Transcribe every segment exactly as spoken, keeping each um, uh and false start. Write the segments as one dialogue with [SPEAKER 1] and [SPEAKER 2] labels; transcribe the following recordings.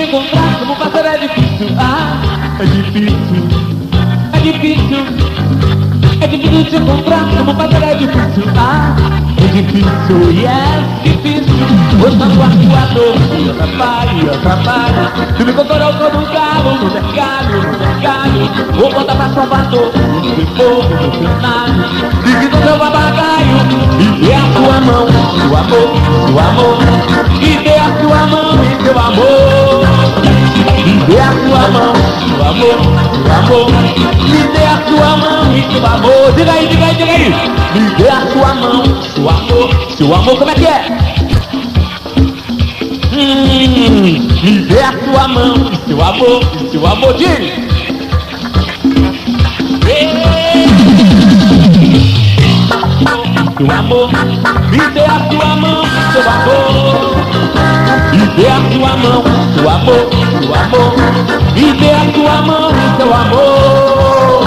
[SPEAKER 1] encontrar, como fazer é difícil. Ah, é difícil, é difícil. É difícil te encontrar, como fazer é difícil. Ah, é difícil, e é difícil. Gostando arcoador, eu atrapalho, eu atrapalho. Se me encontrou todo galo, no mercado, no mercado. Vou voltar pra Salvador, no seu povo, no seu nado. Divido seu papagaio e dê a sua mão, seu amor, seu amor. E dê a sua mão e seu amor. E dê a sua mão, seu amor, seu amor. Me dê a sua mão e seu amor. Diga aí, diga aí, diga aí. Me dê a sua mão, seu amor, seu amor. Como é que é? Hum, me dê a sua mão e seu amor, e seu amor. Diga. Seu amor, me dê a sua mão, seu amor. Me dê a sua mão, seu amor, seu amor. Me dê a sua mão e seu amor.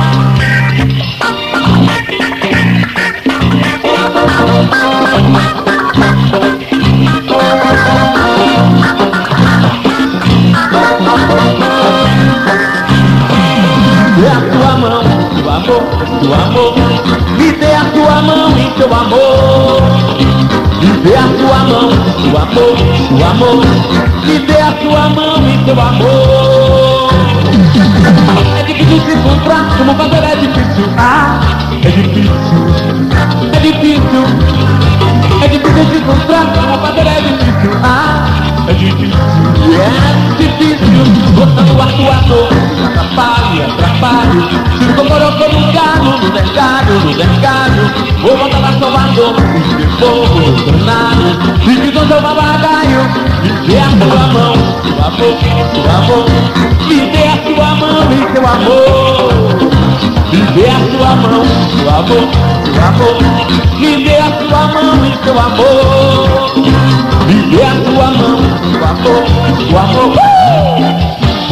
[SPEAKER 1] Me dê a sua mão, seu amor, seu amor. Me dê a sua mão e seu amor. Me dê a sua mão, seu amor, seu amor. Me dê a sua mão e seu amor. É difícil se encontrar, como fazer é difícil. Ah, é difícil, é difícil. É difícil se encontrar, como fazer é difícil. Ah, é difícil, é difícil. Gostando arcoador, atrapalhe, atrapalhe. Se me encontrou no galo, no mercado, no mercado. Vou voltar pra Salvador, e fogo, no tornado. E que do seu papagaio, me dê a sua mão, seu amor, seu amor. Me dê a sua mão e seu amor. Me dê a sua mão, seu amor, seu amor. Me dê a sua mão e seu amor. Me dê a sua mão, seu amor, seu amor. Uh!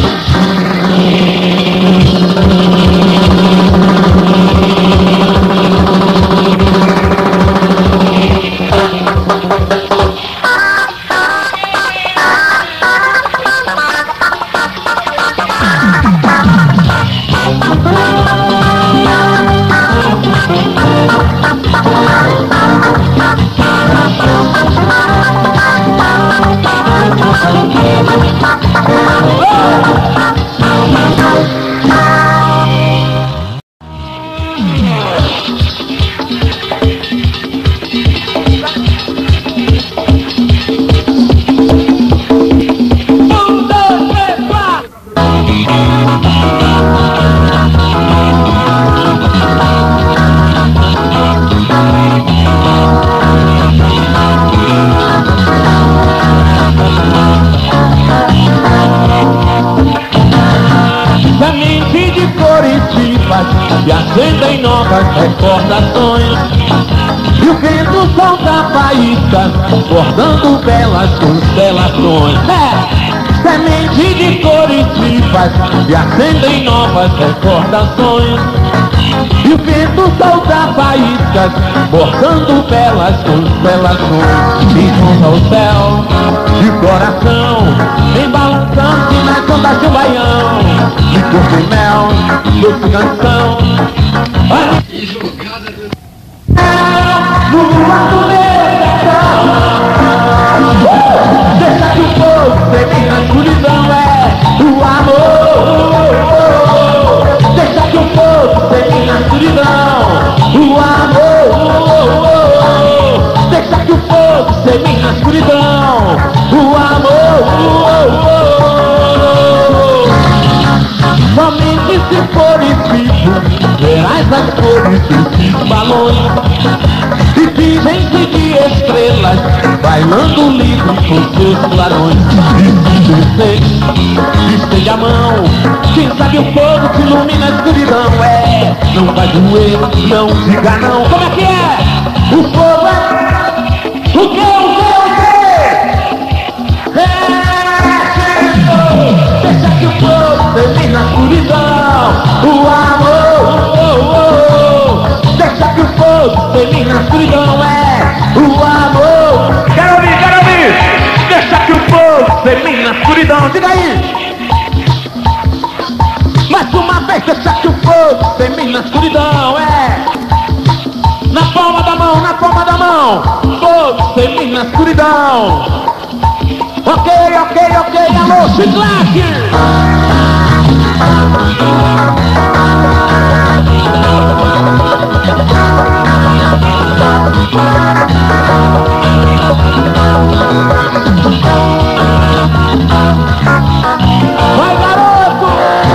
[SPEAKER 1] E acendem novas recordações. E o vento solta faíscas, bordando belas constelações. É, semente de cores vivas, e acendem novas recordações. E o vento solta faíscas, bordando belas constelações. E junto ao céu, e o coração vem balançando nas ondas de um baião. E corpo e mel, doce canção. Olha! E jogada do... No alto meu sertão. Deixa que o povo semeie na escuridão. É o amor. Deixa que o povo semeie na escuridão. O amor. Deixa que o povo semeie na escuridão. O amor. Somente se fores vivo, verás as cores desses balões. E fingem-se de estrelas, bailando livre com seus clarões. E se descer, estende a mão. Quem sabe o fogo que ilumina a escuridão. É, não vai doer, não diga não. Como é que é? O fogo é... O que, o que, o que? É, deixa que o fogo termine na escuridão. O amor, oh, oh, oh. Deixa que o fogo termine na escuridão. É o amor. Quero ouvir, quero ouvir. Deixa que o fogo termine na escuridão. escuridão, diga aí. Mais uma vez deixa que o fogo termine na escuridão, é. Na palma da mão, na palma da mão, fogo termine na escuridão. Ok, ok, ok, alô, Chiclete! Vai, garoto!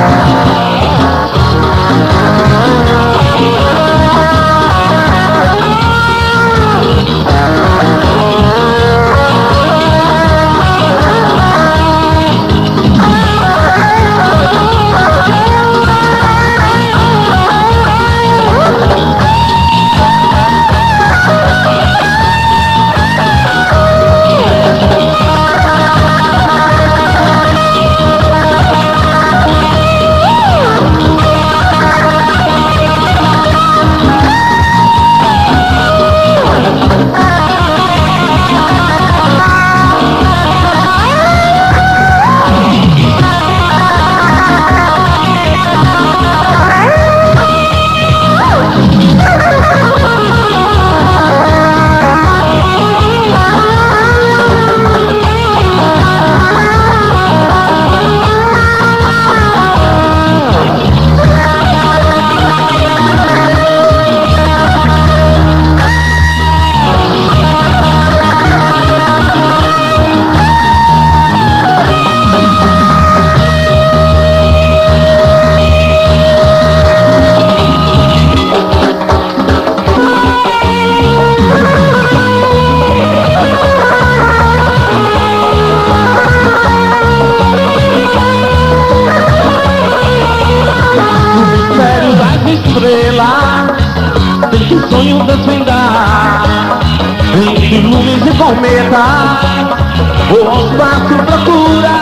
[SPEAKER 1] Sonho desvendar entre lumes e cometa, o espaço procura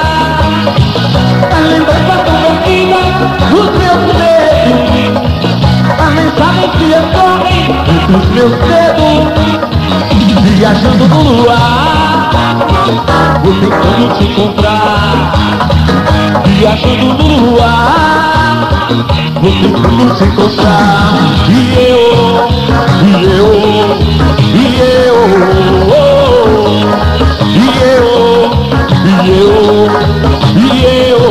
[SPEAKER 1] a lembrança tão perdida dos meus medos, a mensagem que escorre entre os meus dedos, viajando no luar, vou tentando te encontrar, viajando no luar, vou tentando te encontrar. E eu, e eu, e eu, e eu, e eu, e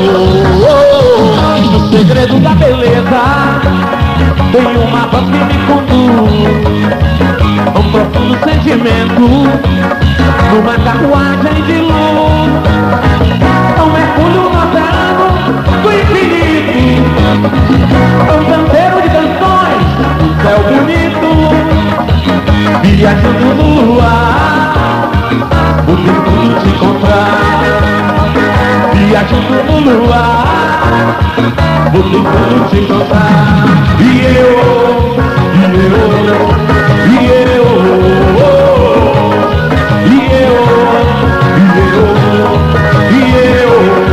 [SPEAKER 1] eu, no segredo da beleza tem um mapa que me conduz a um profundo sentimento, numa carruagem de luz, a um mergulho no oceano do infinito, a um canteiro de canções, um céu bonito, viajando no luar, vou tentando te encontrar, viajando no luar, vou tentando te encontrar. E eu, e eu, e eu, e eu, e eu, e eu.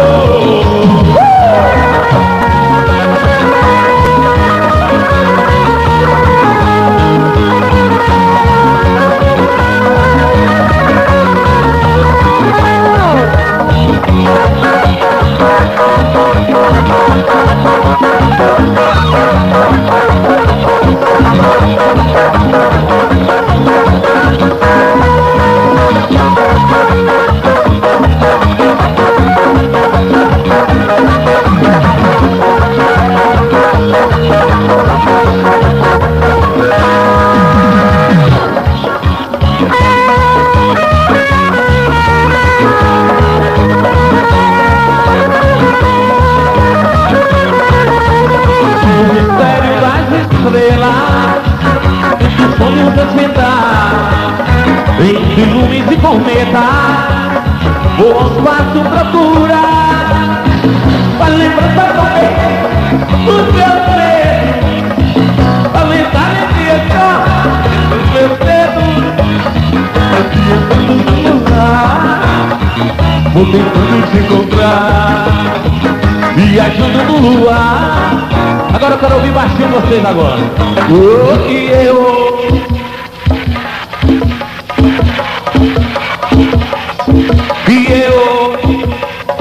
[SPEAKER 1] Entre lumes e cometa, o espaço procura a lembrança também dos meus medos, a mensagem que escorre dos meus dedos, viajando no lugar, vou tentando te encontrar, viajando no luar. Agora eu quero ouvir baixinho vocês agora. Oh, e eu, e eu,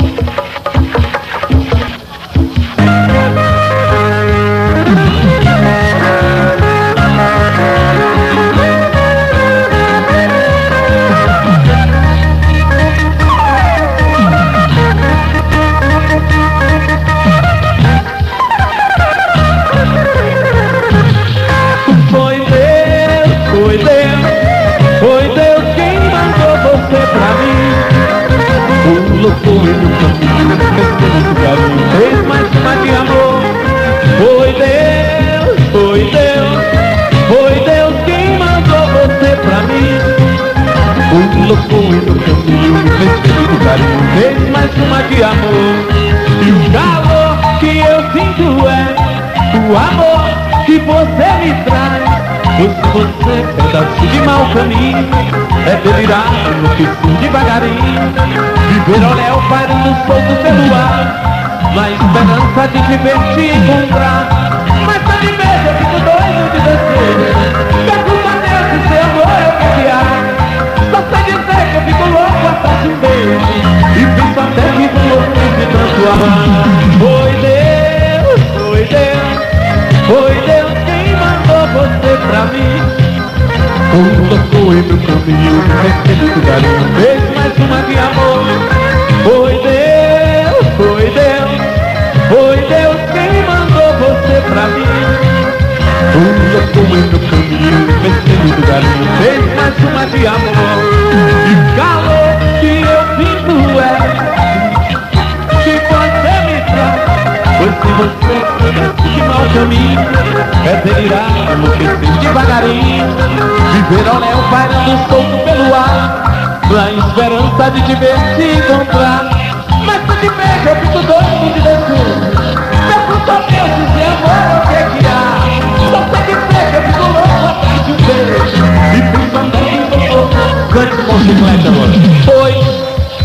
[SPEAKER 1] fez mais uma de amor. Foi Deus, foi Deus, foi Deus quem mandou você pra mim. Colocou em meu caminho, me fez muito carinho, fez mais uma de amor. E o calor que eu sinto é o amor que você me traz. Pois você é pedaço de mau caminho, é delirar no que sim devagarinho. Viver ao léu parando solto pelo ar, na esperança de te ver te encontrar. Mas só de vez eu fico doido de desejo, pergunto a Deus se seu amor é o que há. Só sei dizer que eu fico louco atrás de um beijo, e penso até que vou louco de tanto amar. Foi Deus, foi Deus, foi Deus quem mandou você pra mim. Colocou em meu caminho, me fez muito carinho, fez mais uma de amor. Foi Deus, foi Deus, foi Deus quem mandou você pra mim. Colocou em meu caminho, me fez muito carinho, fez mais uma de amor. E o calor que eu sinto é que você me traz. Pois se você desce de mau caminho, é delirar, enlouquecer devagarinho. Viver ao léu pairando solto pelo ar, na esperança de te ver te encontrar. Mas se te vejo eu fico doido de desejo, pergunto a Deus se esse amor é o que é que há. Só sei que vejo eu fico louco atrás de um beijo, e penso até que vou louco. Cante com chiclete agora. Foi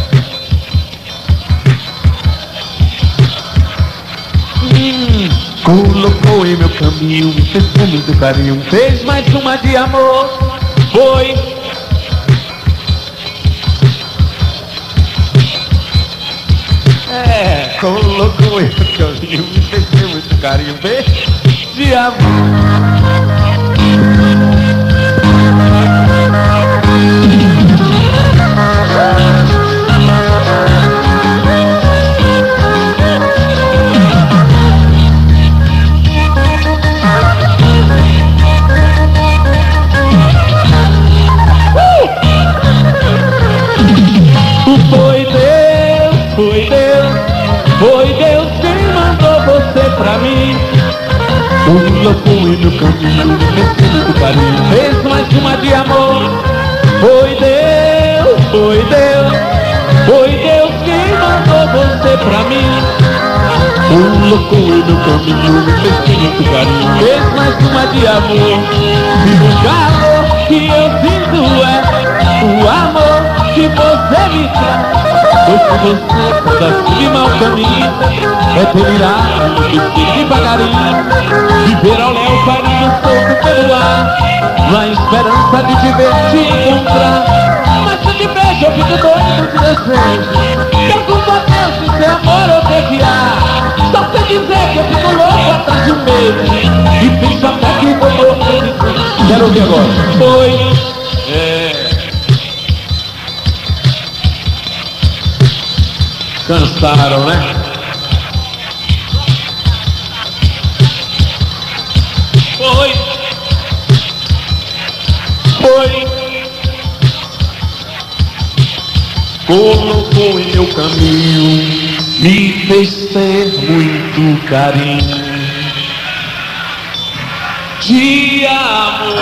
[SPEAKER 1] colocou em meu caminho, me fez com muito carinho, fez mais uma de amor. Foi É, colocou em meu caminho, me fez com muito carinho, fez de amor. Foi Deus, foi Deus, foi Deus quem mandou você pra mim. Colocou em meu caminho, me fez muito carinho, fez mais uma de amor. Foi Deus, foi Deus, foi Deus quem mandou você pra mim. Colocou em meu caminho, me fez muito carinho, fez mais uma de amor. E o calor que eu sinto é o amor que você me traz. Pois se você pedaço de mau caminho, é delirar, enlouquecer devagarinho. Viver ao léu pairando solto pelo ar, na esperança de te ver te encontrar. Mas se te vejo eu fico doido de desejo, pergunto a Deus se isso é amor ou o que que há. Só sei dizer que eu fico louco atrás de um beijo, e penso até que vou louco de desejo. Quero ouvir agora. Foi é... Cansaram, né? Foi, foi, colocou em meu caminho, me fez ter muito carinho de amor.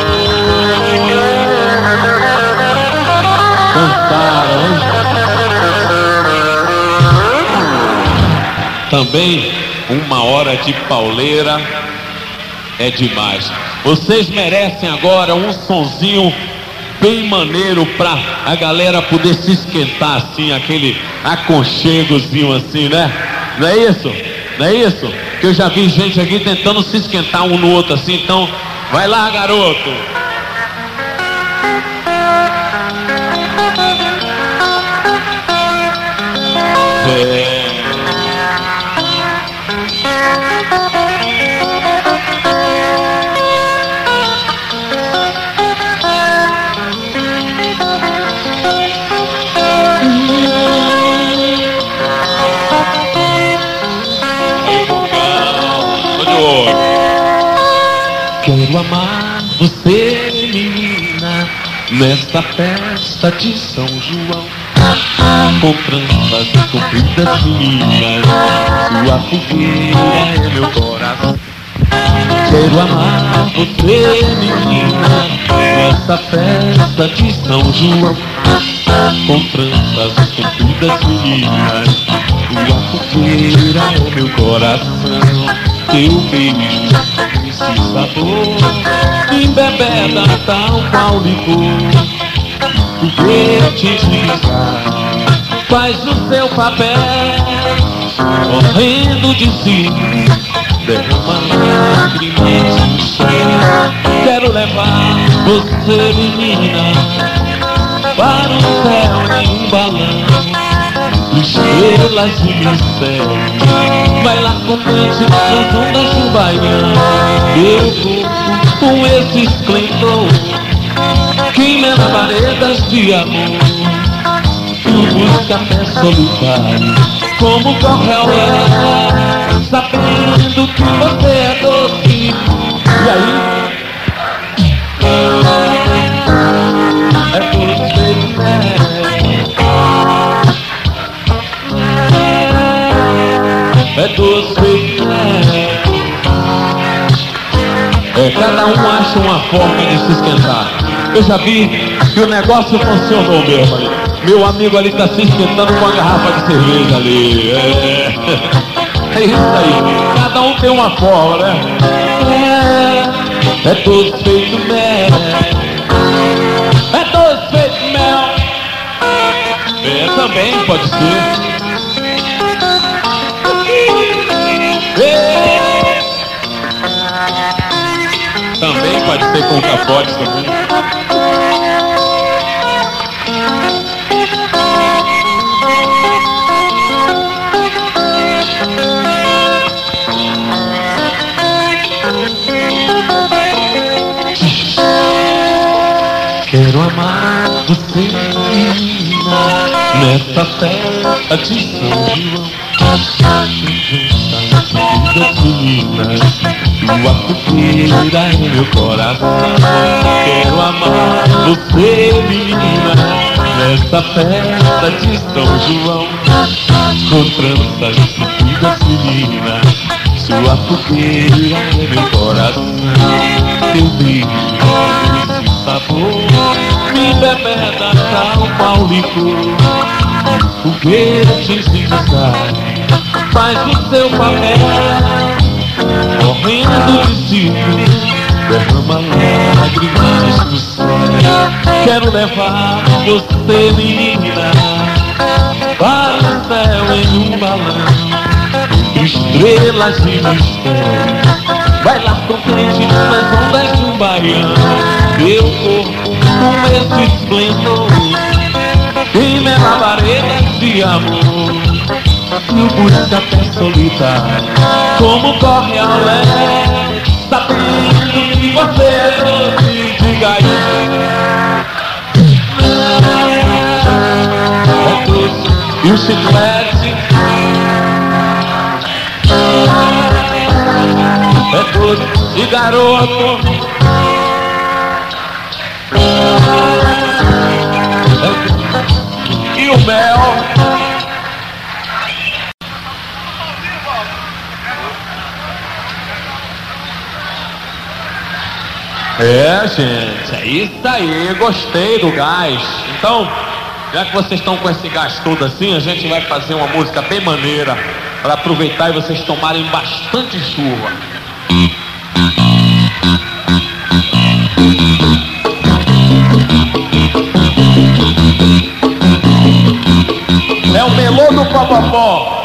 [SPEAKER 1] Cansaram, hein? Também uma hora de pauleira é demais. Vocês merecem agora um sonzinho bem maneiro pra a galera poder se esquentar assim, aquele aconchegozinho assim, né? Não é isso? Não é isso? Que eu já vi gente aqui tentando se esquentar um no outro assim, então vai lá, garoto. É. Quero amar você, menina, nesta festa de São João. com tranças compridas finas, sua fogueira é meu coração. Quero amar você, menina, nessa festa de São João, com tranças compridas finas, sua fogueira é meu coração. Teu beijo, esse sabor, embebeda tal qual licor. Foguete deslizar, faz o seu papel, correndo de si, derrama lágrimas no céu. Quero levar você, menina, para o céu em um balão, estrelas e mistérios. Vai lá contente nas ondas do Baião, meu corpo com esse esplendor, queima labaredas de amor. Tu busca até solitário, como corre ao lado, sabendo que você é doce. E aí? É você, né? É doce, né? É, cada um acha uma forma de se esquentar. Eu já vi que o negócio funcionou mesmo ali. Meu amigo ali está se esquentando com uma garrafa de cerveja ali. É, é isso aí. Cada um tem uma forma, né? É, é doce feito mel. É doce feito mel. É, também pode ser. É. Também pode ser com capote também. Quero amar você, menina, nessa festa de São João, das meninas, sua fogueira é meu coração. Quero amar você, menina, nessa festa de São João, com tranças compridas finas, sua fogueira é meu coração. Teu beijo, esse sabor, me bebeda tal qual licor. Foguete zigue-zague, faz o seu papel, correndo de cima, derrama lágrimas do céu. Quero levar você, menina, para o céu em um balão, entre estrelas e mistérios. Vai lá contente nas ondas de um baião, meu corpo com esse esplendor, queima labaredas de amor. Eu busco até solitário, como corre ao leste, sabendo que você é doce. Diga aí. É doce. E o chiclete é doce. E garoto é doce. E o mel é, gente, é isso aí, gostei do gás. Então, já que vocês estão com esse gás todo assim, a gente vai fazer uma música bem maneira para aproveitar e vocês tomarem bastante chuva. É o melô do Popopó.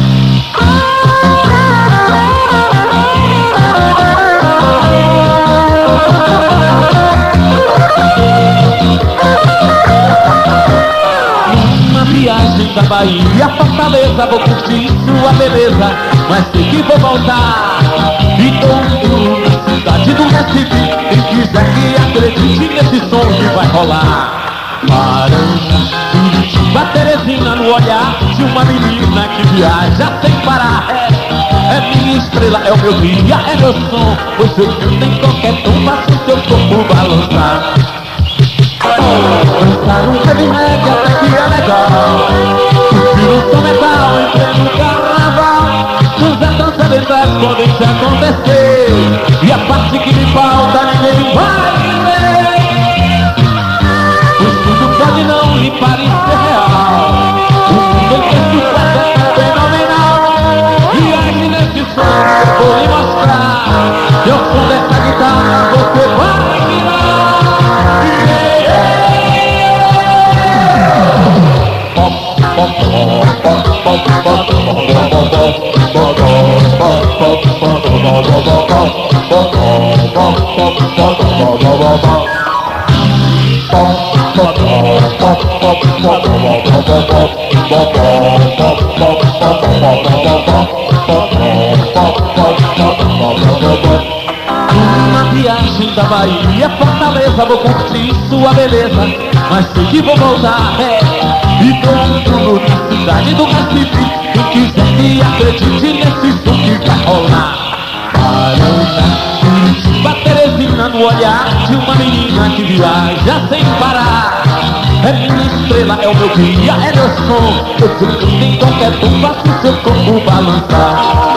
[SPEAKER 1] Uma viagem da Bahia, Fortaleza, vou curtir sua beleza, mas sei que vou voltar. E tô na cidade do Recife, quem quiser que acredite nesse som que vai rolar. Parando, Curitiba, Teresina no olhar de uma menina que viaja sem parar. É, é minha estrela, é o meu dia, é meu som, pois eu canto em qualquer tom, faço seu corpo balançar. Dançar um heavy reggae até que ela é metal. Prefiro o som metal em pleno carnaval. Dança, dança, verdade podem se acontecer. E a parte que me falta ninguém vai ver. O estudo pode não lhe parecer real. O mundo em que se trata é fenomenal. Viaje nesse som que eu vou lhe mostrar. E ao som dessa guitarra você vai virar. Uma viagem da Bahia, Fortaleza, vou curtir sua beleza, mas sei que vou voltar, é. E tô indo na cidade do Recife. Quem quiser que acredite nesse som que vai rolar. Paraná, Curitiba, Teresina, no olhar de uma menina que viaja sem parar. É minha estrela, é o meu guia, é meu som. Eu sei que em qualquer tom faço seu corpo balançar.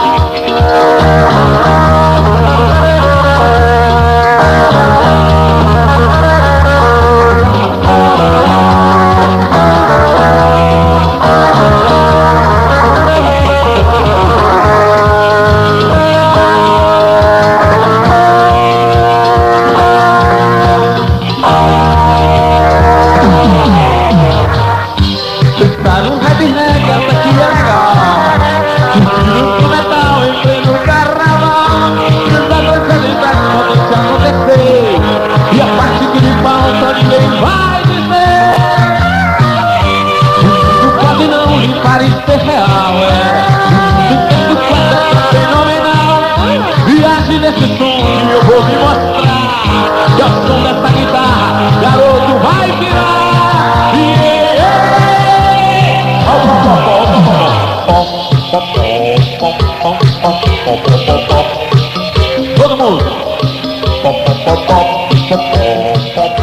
[SPEAKER 1] Pensar um heavy reggae até que é legal. Curtir o metal em pleno carnaval. Tanta coisa de inverno pode se acontecer. E a parte que me falta ninguém vai dizer. O mundo pode não lhe parecer real, é. O mundo que é fenomenal. Viaje nesse som e eu vou me mostrar. E ao som dessa guitarra, garoto vai virar. Todo mundo.